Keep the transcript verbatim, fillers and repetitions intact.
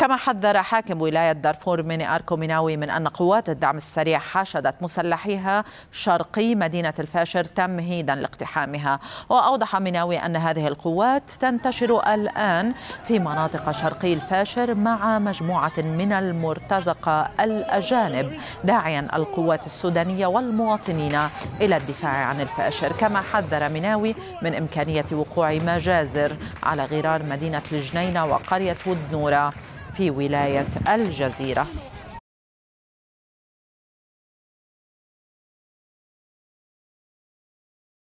كما حذر حاكم ولاية دارفور ميني أركو ميناوي من أن قوات الدعم السريع حاشدت مسلحيها شرقي مدينة الفاشر تمهيدا لاقتحامها. وأوضح ميناوي أن هذه القوات تنتشر الآن في مناطق شرقي الفاشر مع مجموعة من المرتزقة الأجانب، داعيا القوات السودانية والمواطنين إلى الدفاع عن الفاشر. كما حذر ميناوي من إمكانية وقوع مجازر على غرار مدينة الجنينة وقرية ودنورة في ولاية الجزيرة.